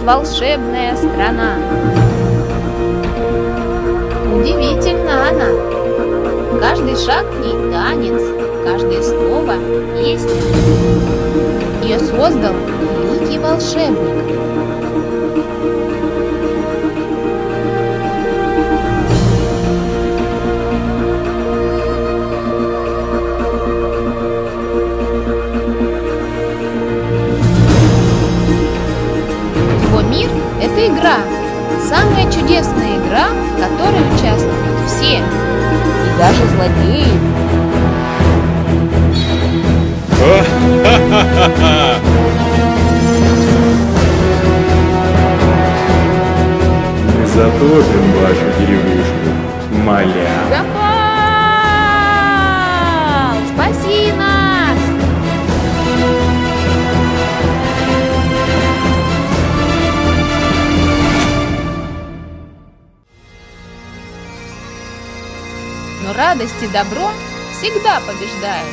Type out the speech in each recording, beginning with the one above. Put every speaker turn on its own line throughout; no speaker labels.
волшебная страна. Удивительна она. Каждый шаг в ней танец, каждое слово — песня. Ее создал великий волшебник. Его мир — это игра, самая чудесная игра, в которой участвуют все, и даже злодеи.
Мы затопим вашу деревушку, моля.
Гопал! Спаси нас! Но радость и добро всегда побеждают.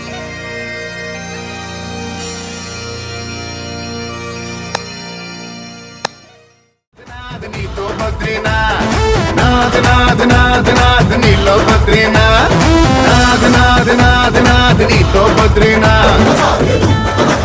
नाद नाद नाद नाद नीलो बद्रीनाथ नाद नाद नाद नाद नीलो बद्रीनाथ